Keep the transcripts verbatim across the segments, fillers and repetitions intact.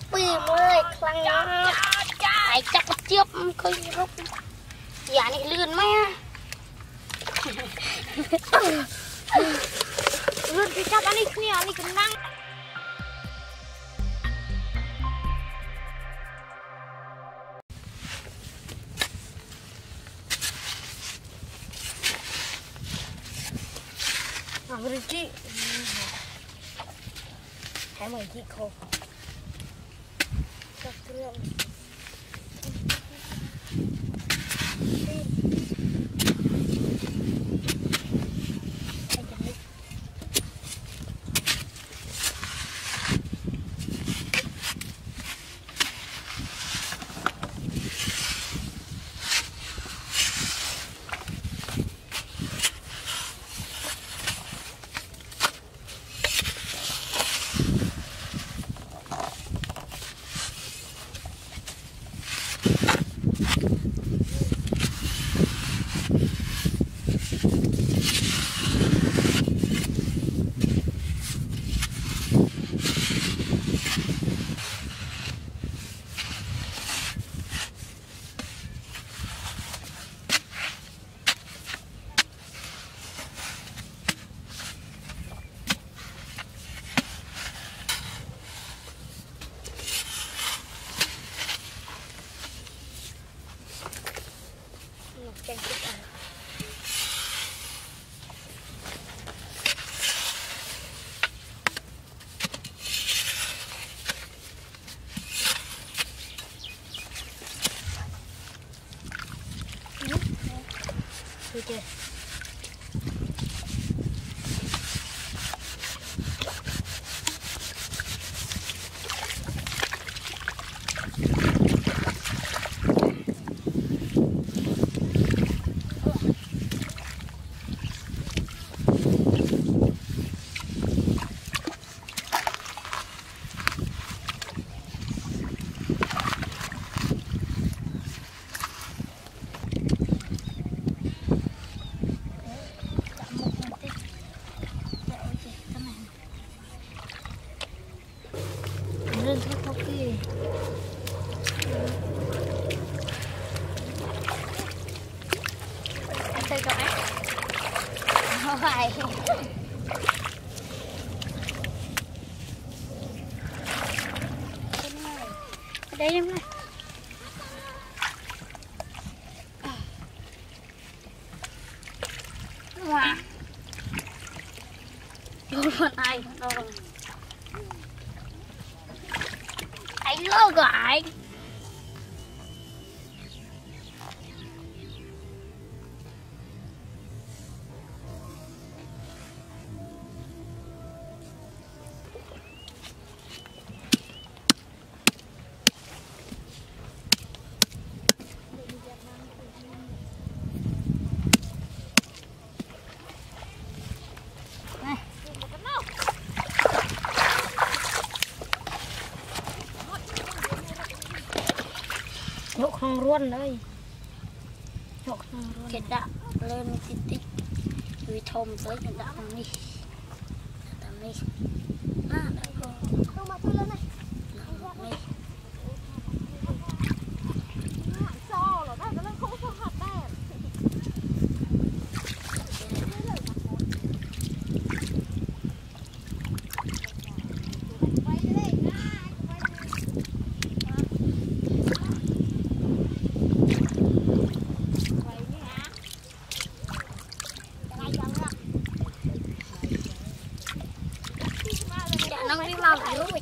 pi mới khăn nhá ai chắc chiếc khơi rút dạ này lươn mấy lươn thì chắc anh đi kia anh đi cần năng à cái chị hai mươi chị khô các thứ chanh thức ăn thôi chưa lên thôi thôi kì anh chơi cậu ấy không phải ở đây em này wow vô con ai đâu rồi anh lơ của anh nhộn không luôn đấy nhộn không luôn cái đạm lên tí tí vì thôm tới cái đạm này đạm này à đấy rồi không mà tôi lên này này so là đây nó không có hạt đây nó đi mau lại luôn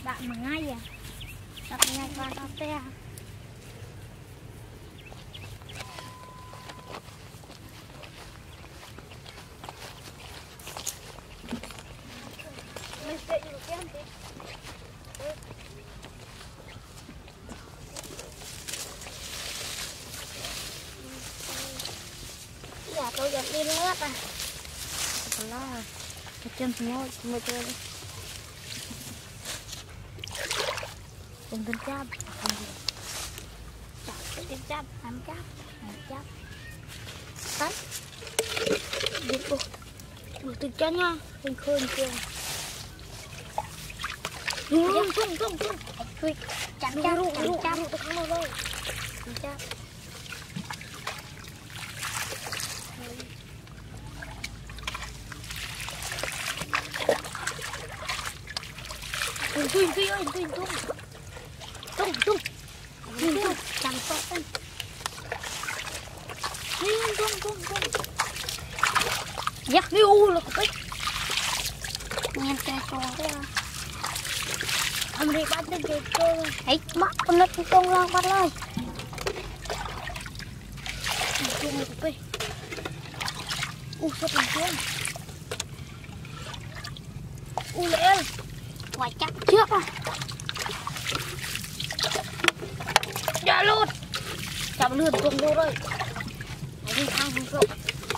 bạn mà ngay à đặt ngay qua tao te mình sẽ được cái gì dạ tôi dần đi nước à đó cái chân nó mới chơi cùng tên chắp chắp tên chắp làm chắp làm chắp đấy đi cô buổi từ chân nha mình khơi chưa tung tung tung tung chui chạm chắp chạm chắp tôi không đâu đâu chắp tung tung tung ơi tung tung tung tung tung tung chẳng có tung tung tung tung giặc đi u là cái nghe cái con đó đi bắt đến cái con ấy bắt con nó tung ra bắt lên tung là cái u sao tung tung u lẹ ngoài chắc trước à dạ luôn chạm lươn tung vô rồi đi thang không rộng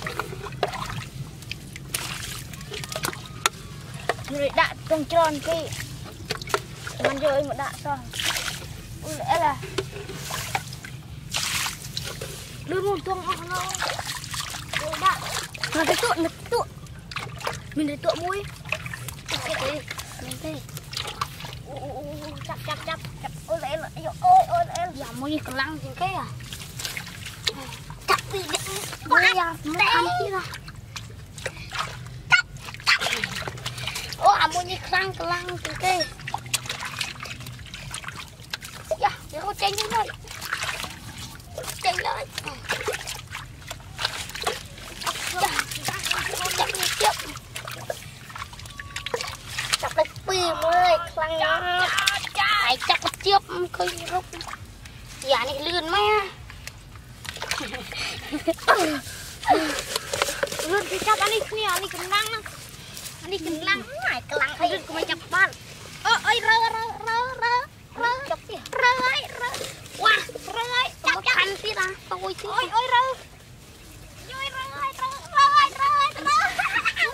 rồi đạn tung tròn kia mình rồi một đạn rồi ui lẽ là đưa một tung nó rồi đạn nó cái tuộn nó tuộn mình để tuộn mũi cái gì mình đi chắp chắp chắp chắp ôi lẽ là ôi ôi lẽ là mũi còn lăng gì cái à chắp đi quá à nó ăn chứ ra ô à mũi lăng còn lăng gì cái dạ để cô tranh lên đây tranh lên chắp đi chắp chắp cái pin ơi lăng nó phải chắp cái chiếc khơi rút dạ này lươn mấy à lươn thì chắp anh đi kia anh đi cầm lăng anh đi cầm lăng này cầm lăng hay của mình chắp ban ơ ơi rơ rơ rơ rơ rơ chắp đi rơ ấy rơ wow rơ ấy chắp chắp anh tí ra tôi chứ ôi ôi rơ ôi rơ ơi rơ rơ ơi rơ ơi rơ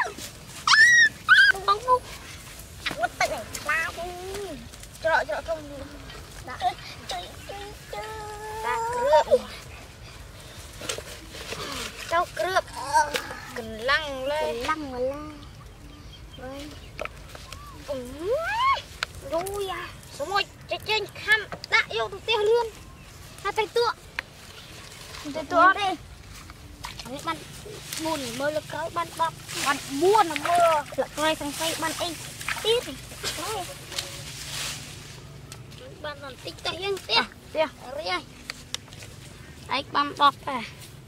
bóng bóng mất tay này lao cho đợi cho đợi không đã chơi chơi chơi ta cướp cháu cướp cần lăng lên lăng mà lăng rồi rồi à số một trên trên khăm đã yêu được tiêu luôn hai tay tựa tay tựa đi bạn buồn mơ lực cỡ bạn bọc bạn buồn là mơ lật ngay thằng tay bạn ấy tít bạn còn tích tay yên tía tía rồi ấy bạn bọc à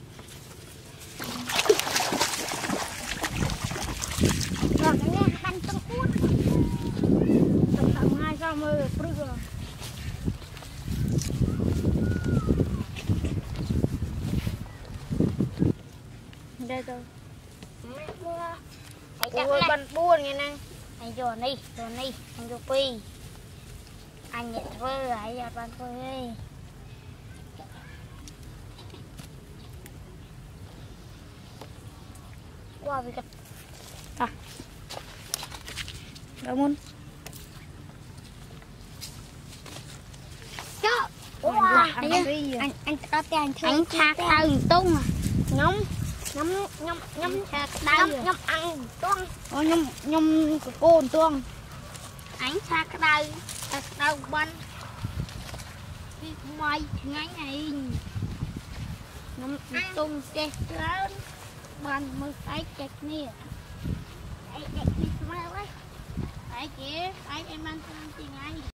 rồi nghe bạn tung cuốn tung tặng hai sao mơ rồi đây rồi ôi bạn buồn nghe nè anh vô đi vô đi anh vô pi anh nhận vơ lại giờ bạn vơ đi qua vì cái à đâu muốn chớ wow anh anh anh có tiền anh cha tao tung à nóng nhắm nhắm nhắm nhắm nhắm ăn tuông ô nhắm nhắm cái côn tuông ánh xa cái đầu cái đầu bắn đi ngoài ngay này nhắm tung chết lớn bắn mới phải chết nè ấy chết đi mà đấy ấy kia ấy em ăn ăn gì ngay